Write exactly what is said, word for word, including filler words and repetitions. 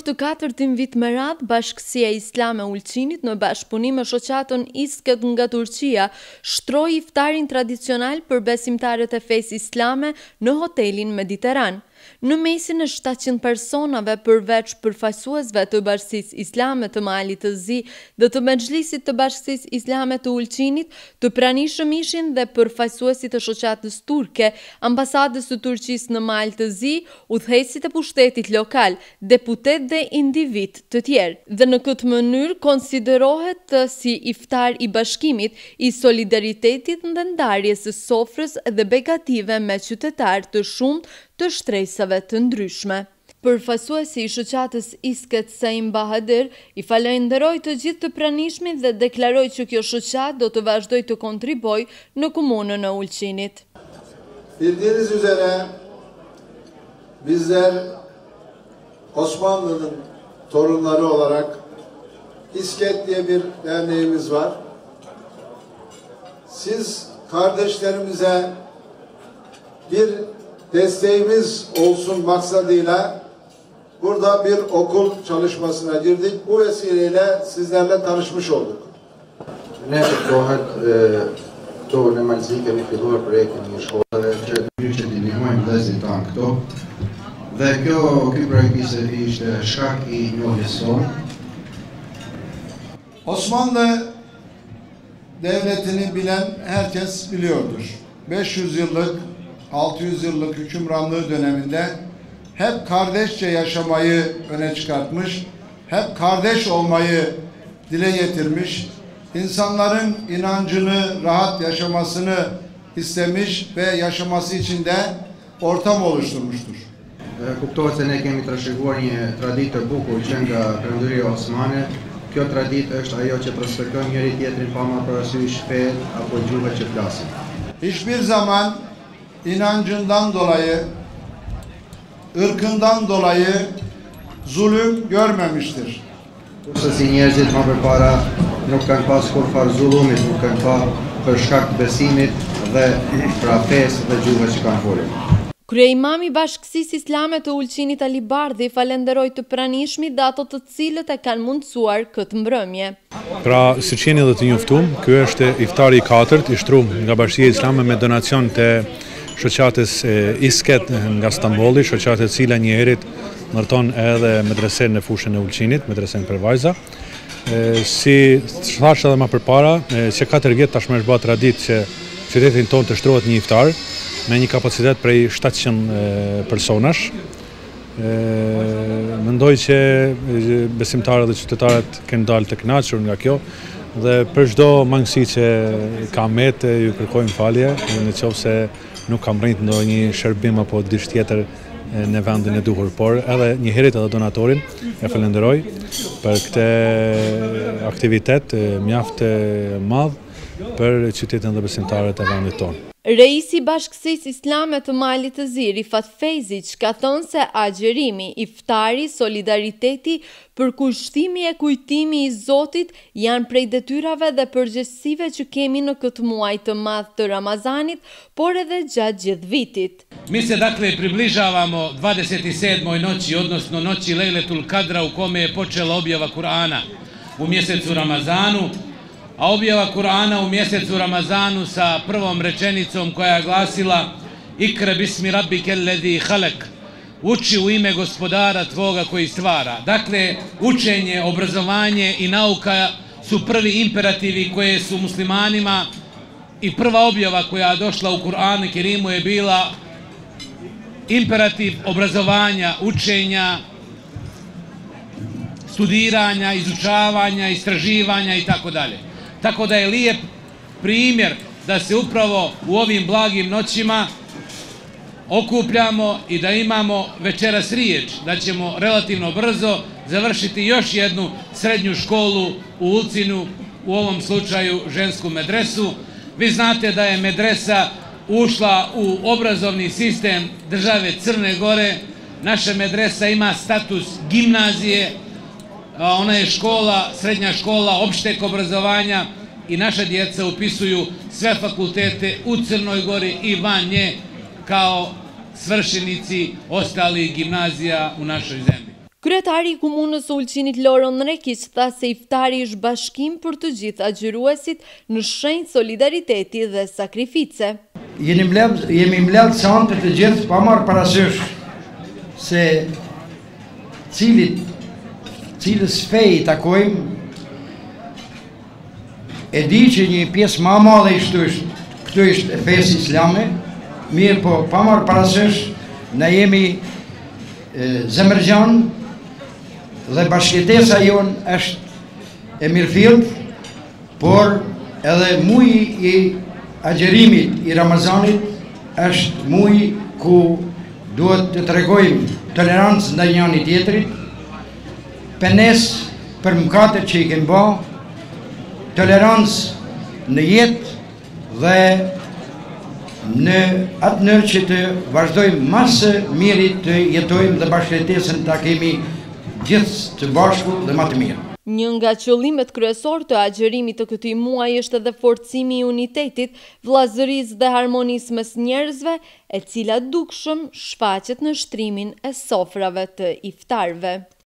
të katërtin vit me radhë, Bashkësia Islame Ulqinit në bashkëpunim me shoqatën Isket nga Turqia shtroi iftarin tradicional për besimtarët e fesë islame në hotelin Mediteran. Në mesin e shtatëqind personave, përveç përfaqësuesve të Bashkisë Islame të Malit të Zi dhe të Mexhlisit të Bashkisë Islame të Ulqinit, të pranishëm ishin dhe përfaqësuesit të shoqatës turke, ambasadës së Turqisë në Mal të Zi, udhëheqësit e pushtetit lokal, deputet dhe individ të tjerë. Dhe në këtë mënyrë konsiderohet si iftar i bashkimit, i solidaritetit dhe ndarjes së sofrës dhe begative me qytetarë të shumtë të shtresave të ndryshme. Përfaqësuesi i shoqatës Isket Saim Bahadir i falenderoi të gjithë të pranishmit dhe deklaroi që kjo shoqat do të vazhdojë të kontribojë në komunën e Ulqinit. Bildiğiniz üzere bizler Osmanlı'nın torunları olarak İsket diye bir derneğimiz var. Siz kardeşlerimize bir desteğimiz olsun maksadıyla burada bir okul çalışmasına girdik. Bu vesileyle sizlerle tanışmış olduk. Ne përkohet këto në Malzi kemi filluar projektin një shkollave që që t'i ndihmojmë vëllezërit tanë këto. Dhe kjo ky projekt ishte shkak i njohjes sonë. Osmanlı devletini bilen herkes biliyordur. beş yüz yıllık altı yüz yıllık hükümranlığı döneminde hep kardeşçe yaşamayı öne çıkartmış, hep kardeş olmayı dile getirmiş, insanların inancını rahat yaşamasını istemiş ve yaşaması için de ortam oluşturmuştur. Kuptohet se ne kemi trashëguar një traditë të bukur që nga Perëndyria Osmane. Kjo traditë është ajo që respektojmë njëri tjetrin pa marrë parasysh fenë apo gjuhët që flasin. Hiçbir zaman inancından dolayı, ırkından dolayı zulüm görmemiştir. Kurse si njerëzit më përpara nuk kanë pas kur farë zullumit, nuk kanë pa për shkak të besimit dhe pra fesë dhe gjuhës që kanë folur. Kryeimami i Bashkësisë Islame të Ulqinit Ali Bardhi falenderoi të pranishmit dhe ato të cilët e kanë mundësuar këtë mbrëmje. Pra, siç jeni edhe të njoftuar, ky është iftari i katërt i shtruar nga Bashkia Islame me donacion të shoqatës Isket nga Stambolli, shoqatë e cila një herët ndërton edhe medresen në fushën e Ulqinit, medresen për vajza. Si thash edhe më përpara, që katër vjet tashmë është bërë traditë që qytetin tonë të shtrohet një iftar me një kapacitet prej shtatëqind personash. Mendoj që besimtarët dhe qytetarët kanë dalë të kënaqur nga kjo dhe për çdo mangësi që ka met ju kërkojmë falje në qoftë se nuk kam rrit ndonjë shërbim apo diçka tjetër në vendin e duhur, por edhe një herët edhe donatorin e falenderoj për këtë aktivitet mjaft madh për qytetin dhe besimtarët e vendit tonë. Reisi i Bashkësisë Islame të Malit të Zi, Rifat Feyzi, ka thënë se agjerimi, iftari, solidariteti, përkushtimi e kujtimi i Zotit janë prej detyrave dhe përgjegjësive që kemi në këtë muaj të madh të Ramazanit, por edhe gjatë gjithë vitit. Mi se dakle približavamo dvadeset sedmoj noći, odnosno noći Lejletul Kadra u kome je počela objava Kur'ana u mjesecu Ramazanu, a objava Kur'ana u mjesecu Ramazanu sa prvom rečenicom koja je glasila Ikra bismi rabbike lezi halak, uči u ime gospodara tvoga koji stvara. Dakle, učenje, obrazovanje i nauka su prvi imperativi koje su muslimanima i prva objava koja je došla u Kur'anu Kerimu je bila imperativ obrazovanja, učenja, studiranja, izučavanja, istraživanja i tako dalje. Tako da je lijep primjer da se upravo u ovim blagim noćima okupljamo i da imamo večeras riječ, da ćemo relativno brzo završiti još jednu srednju školu u Ulcinu, u ovom slučaju žensku medresu. Vi znate da je medresa ušla u obrazovni sistem države Crne Gore. Naša medresa ima status gimnazije, ona je škola, srednja škola opšteg obrazovanja i naša djeca upisuju sve fakultete u Crnoj Gori i van nje kao svršenici ostalih gimnazija u našoj zemlji. Kryetari i komunës së Ulqinit Loron Rekiq tha se iftari është bashkim për të gjithë agjëruesit në shenjë solidariteti dhe sakrifice. Jemi mbledh, jemi mbledh seantë të gjithë pa marrë parasysh se cilit, cilës fe i takojmë, e di që një pjesë ma madhe ishtë është, këtu është e fesë islame, mirë po pa marrë parasysh, na jemi e, zemërgjan, dhe bashkëtesa jonë është e mirëfillt, por edhe muji i agjerimit i Ramazanit është muji ku duhet të tregojmë tolerancë ndaj njëri tjetrit, penesë për mëkatet që i kemi bë, tolerancë në jetë dhe në atë mënyrë që të vazhdojmë më së miri të jetojmë dhe bashkëtesën ta kemi gjithë të bashku dhe më të mirë. Një nga qëllimet kryesor të agjerimit të këtij muaji është edhe forcimi i unitetit, vllazërisë dhe harmonisë mes njerëzve, e cila dukshëm shfaqet në shtrimin e sofrave të iftarëve.